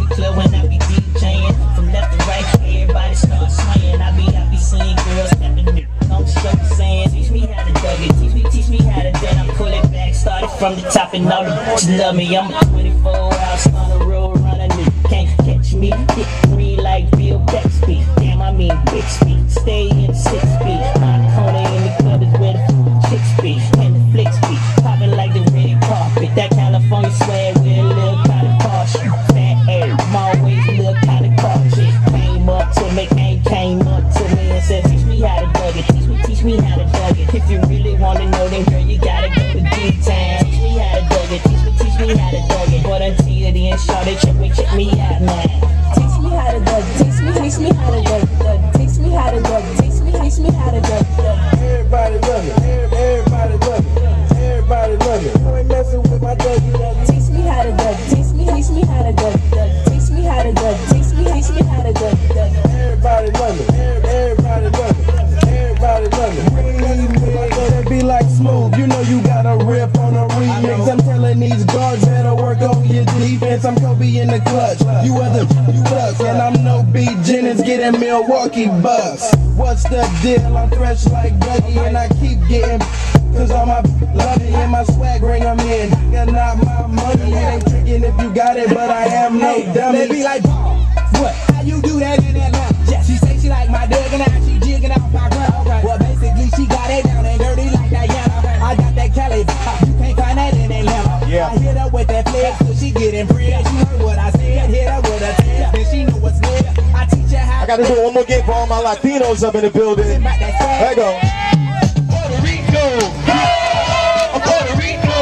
club when I be DJing. From left to right, everybody start swaying. I be seeing girls stepping in. I'm so saying, teach me how to dug it. Teach me how to then I pull it back. Started from the top and all the bitches love me. I'm a 24-hour stunner, roll runner. Can't catch me, hit three like Bill Bixby. Damn, I mean big speed. Stay in 6 feet. My corner in the club is where the chicks be. And the flicks be popping like the red carpet. That California swag with a little kind of posh. Fat air, I'm always a little kind of cautious. Came up to me and said, teach me how to dug it. Teach me how to dug it. If you really want to know, then girl, you gotta go to D-Town. Teach me how to dug it. Teach me how to dug it. But until then, shawty, check me out now. Teach me how to dug it. Teach me how to dug it. Teach me how to dug it. Teach me how to dug it. Everybody love it. Everybody love it. Everybody love it. You ain't messing with my duggie. Teach me how to dug it. Teach me how to dug it. Teach me how to dug it. Teach me how to dug it. Everybody love it. Everybody love it. Everybody love it. That be like smooth. You know you got a rip on a remix. I'm telling these guards that'll work on your defense. I'm Kobe in the clutch. You other ducks, and I'm no B. Jennings getting Milwaukee Bucks. What's the deal? I'm fresh like Dougie, and I keep getting. Cause all my love it and my swag bring them in. You're not my money, it ain't tricking if you got it, but I am no dummy. They be like, what? How you do that in Atlanta? Yeah. She say she like my digging out, she jigging out my ground. Okay. Well, basically she got it down and dirty like Diana. Okay. I got that Cali, you can't find that in Atlanta. Yeah. I hit her with that flex, so she getting bread. She heard what I said, hit her with a tip, then she know what's good. I teach her how. I gotta do one more game for all my Latinos up in the building. There you go. Puerto Rico. Puerto Rico.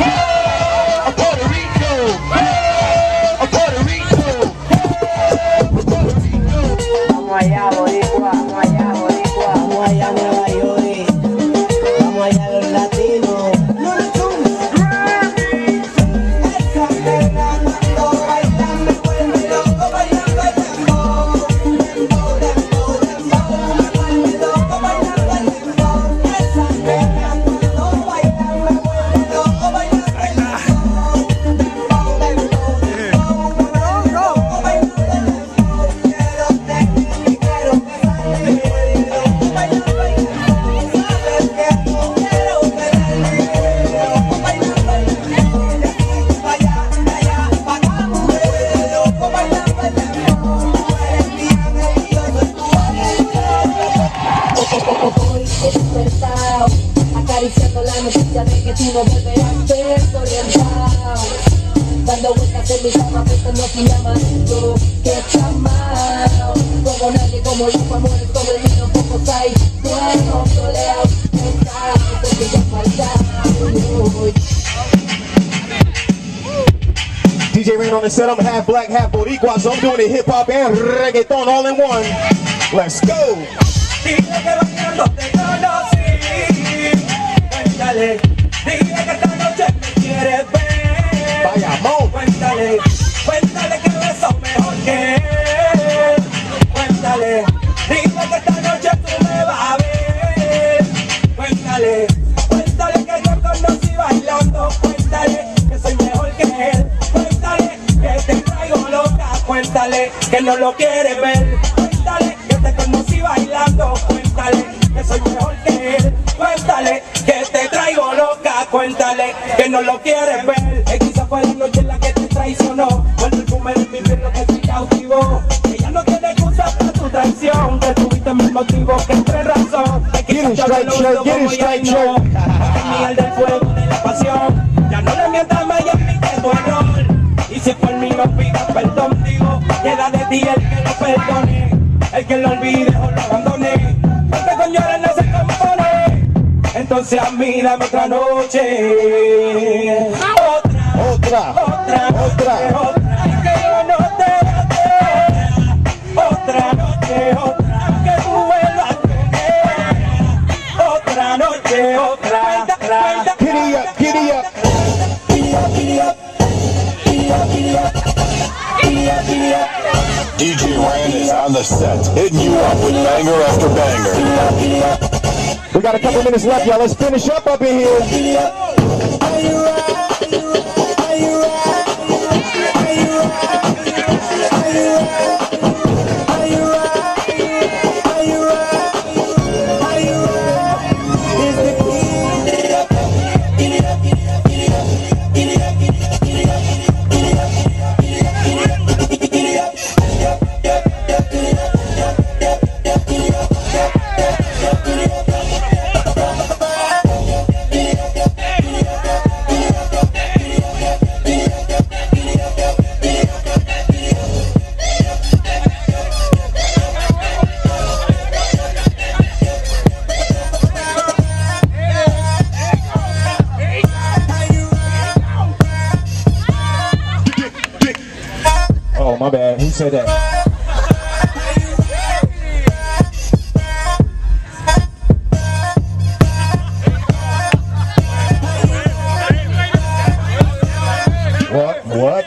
Puerto Rico. Puerto Rico. Vamos allá, boricua. Vamos allá, boricua. Vamos allá, Nueva York. Vamos allá, los latinos. Acariciando la noticia de que tú no volverás a ser orientado. Dando vueltas en mi cama pensando si me amas tú, que está mal. Como nadie, como los amores, como el mío, pocos hay. Duermo soleado, pensado, porque ya faltado. DJ Rain on the set, I'm half black, half boricua, so I'm doing it hip hop and reggaeton all in one. Let's go. Dile que bailando te conocí. Cuéntale, dile que esta noche me quieres ver. Vaya, mo. Cuéntale, cuéntale que beso mejor que él. Cuéntale, dile que esta noche tú me vas a ver. Cuéntale, cuéntale que yo conocí bailando. Cuéntale que soy mejor que él. Cuéntale que te traigo loca. Cuéntale que no lo quieres ver. Cuéntale que te conocí bailando. Cuéntale que soy mejor que él. Cuéntale que te traigo loca. Cuéntale que no lo quieres ver. Quizá fue la noche en la que te traicionó. Fue el perfume de mi piel lo que te cautivó. Ella no tiene excusa para tu traición. Que tuviste mil motivos que entre razón. Get it straight, shirt, get it straight, shirt. Ni el del fuego de la pasión. Ya no le mientas más y admite tu error. Y si por mí no pidas perdón, digo, queda de ti el que lo perdone. El que lo olvide o lo abandone. Porque con llorar no se compone. Entonces a mí dame otra noche. Otra. Que yo no te bate. Otra noche. Que tú vuelvas con él. Otra noche. Giddy up, giddy up. Giddy up. DJ Rand is on the set, hitting you up with banger after banger. We got a couple minutes left, y'all. Let's finish up in here. My bad. He said that. What?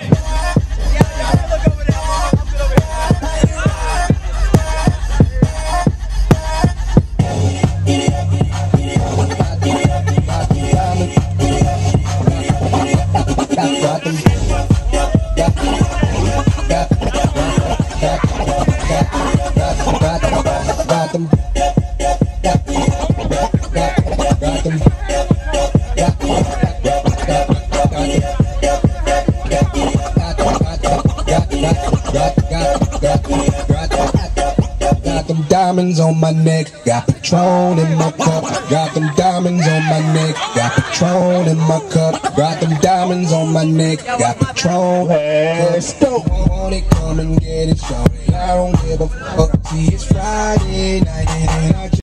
Got them diamonds on my neck, got Patron in my cup. Got them diamonds on my neck, got Patron in my cup. Got them diamonds on my neck, got Patron. Let's go. Want it, come and get it, shorty. I don't give a fuck. See, it's Friday night and I